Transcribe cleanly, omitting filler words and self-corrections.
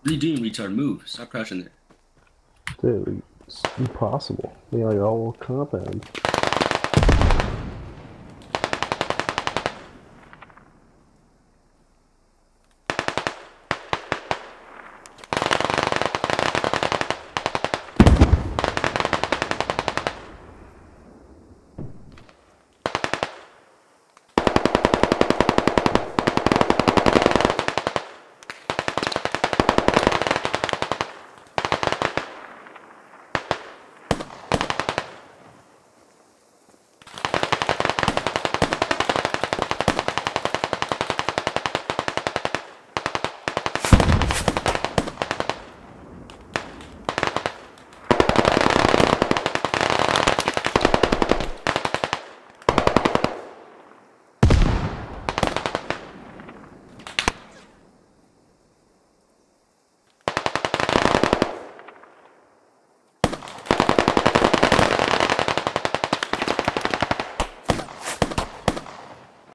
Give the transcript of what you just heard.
What are you doing, retard? Move. Stop crouching there. Dude, it's impossible. We got all compound.